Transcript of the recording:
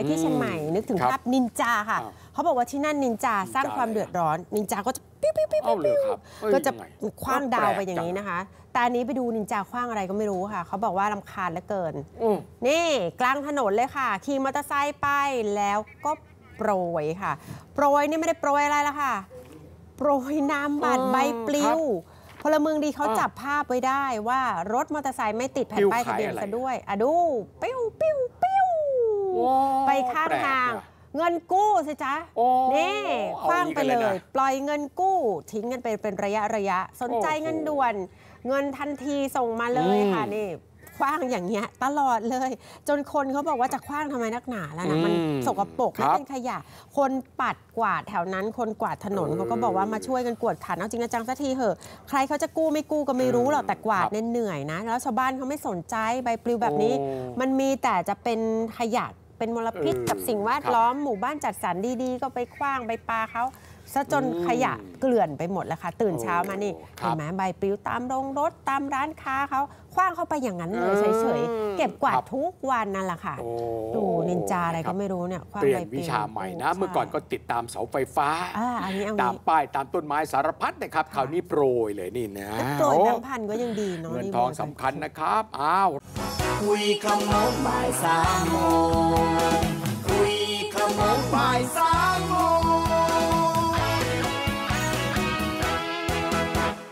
ที่เชียงใหม่นึกถึงภาพนินจาค่ะเขาบอกว่าที่นั่นนินจาสร้างความเดือดร้อนนินจาก็จะปิ้วก็จะคว้างดาวไปอย่างนี้นะคะแต่อันนี้ไปดูนินจาคว้างอะไรก็ไม่รู้ค่ะเขาบอกว่ารำคาญเหลือเกินนี่กลางถนนเลยค่ะขี่มอเตอร์ไซค์ไปแล้วก็โปรยค่ะโปรยนี่ไม่ได้โปรยอะไรละค่ะโปรยน้ำบาดใบปลิวพลเมืองดีเขาจับภาพไว้ได้ว่ารถมอเตอร์ไซค์ไม่ติดแผ่นป้ายทะเบียนซะด้วยดูปิ้วไปข้างทางเงินกู้สิจ๊ะนี่คว้างไปเลยปล่อยเงินกู้ทิ้งกันไปเป็นระยะสนใจเงินด่วนเงินทันทีส่งมาเลยค่ะนี่คว้างอย่างเงี้ยตลอดเลยจนคนเขาบอกว่าจะคว้างทำไมนักหนาแล้วนะมันสกปรกไม่เป็นขยะคนปัดกวาดแถวนั้นคนกวาดถนนเขาก็บอกว่ามาช่วยกันกวดขันเอาจริงจังสักทีเหอะใครเขาจะกู้ไม่กู้ก็ไม่รู้หรอกแต่กวาดเหนื่อยนะแล้วชาวบ้านเขาไม่สนใจใบปลิวแบบนี้มันมีแต่จะเป็นขยะเป็นมลพิษกับสิ่งแวดล้อมหมู่บ้านจัดสรรดีๆก็ไปคว้างไปปาเขาซะจนขยะเกลื่อนไปหมดแล้วค่ะตื่นเช้ามานี่เห็นไหมใบปลิวตามโรงรถตามร้านค้าเขาคว้างเข้าไปอย่างนั้นเลยเฉยๆเก็บกวาดทุกวันนั่นแหละค่ะดูนินจาอะไรก็ไม่รู้เนี่ยคว้างใบปลิวเปลี่ยนวิชาใหม่นะเมื่อก่อนก็ติดตามเสาไฟฟ้าตามป้ายตามต้นไม้สารพัดนะครับคราวนี้โปรยเลยนี่นะโปรยแบงค์พันก็ยังดีเนาะเงินทองสำคัญนะครับคุยคำโน้นบ่าย3 โมง